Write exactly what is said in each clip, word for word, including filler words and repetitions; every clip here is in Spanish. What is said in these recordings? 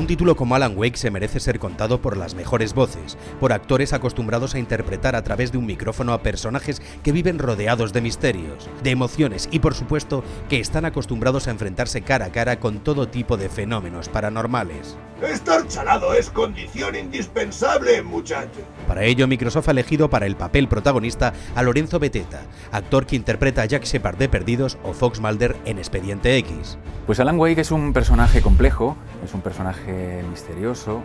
título como Alan Wake se merece ser contado por las mejores voces, por actores acostumbrados a interpretar a través de un micrófono a personajes que viven rodeados de misterios, de emociones y por supuesto que están acostumbrados a enfrentarse cara a cara con todo tipo de fenómenos paranormales. Estar chalado es condición indispensable, muchacho. Para ello, Microsoft ha elegido para el papel protagonista a Lorenzo Beteta, actor que interpreta a Jack Shepard de Perdidos o Fox Mulder en Expediente X. Pues Alan Wake es un personaje complejo, es un personaje misterioso.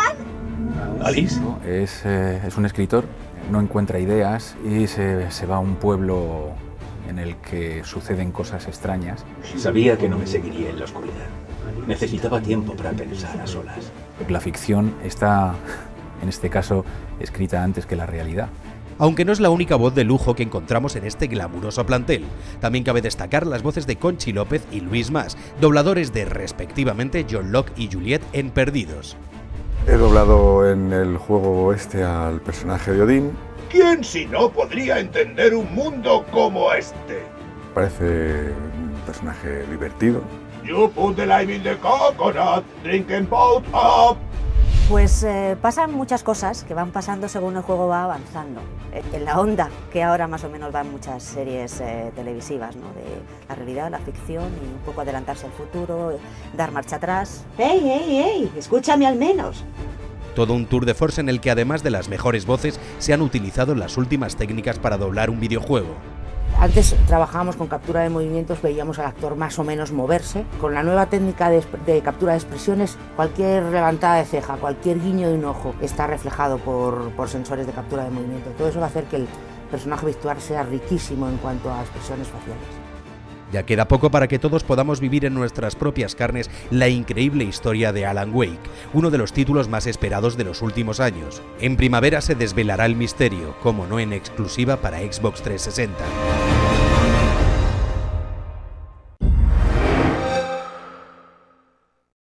¿Alan? ¿Alice? Es, eh, es un escritor, no encuentra ideas y se, se va a un pueblo en el que suceden cosas extrañas. Sabía que no me seguiría en la oscuridad. Necesitaba tiempo para pensar a solas. La ficción está, en este caso, escrita antes que la realidad. Aunque no es la única voz de lujo que encontramos en este glamuroso plantel, también cabe destacar las voces de Conchi López y Luis Mas, dobladores de respectivamente John Locke y Juliet en Perdidos. He doblado en el juego este al personaje de Odín. ¿Quién si no podría entender un mundo como este? Parece un personaje divertido. You put the lime in the coconut, drink and boat up. Pues eh, pasan muchas cosas que van pasando según el juego va avanzando. En la onda que ahora más o menos van muchas series eh, televisivas, ¿no? De la realidad, la ficción y un poco adelantarse al futuro, dar marcha atrás. ¡Ey, ey, ey! Escúchame al menos. Todo un tour de force en el que además de las mejores voces se han utilizado las últimas técnicas para doblar un videojuego. Antes trabajábamos con captura de movimientos, veíamos al actor más o menos moverse. Con la nueva técnica de, de captura de expresiones, cualquier levantada de ceja, cualquier guiño de un ojo está reflejado por, por sensores de captura de movimiento. Todo eso va a hacer que el personaje virtual sea riquísimo en cuanto a expresiones faciales. Ya queda poco para que todos podamos vivir en nuestras propias carnes la increíble historia de Alan Wake, uno de los títulos más esperados de los últimos años. En primavera se desvelará el misterio, como no en exclusiva para Xbox trescientos sesenta.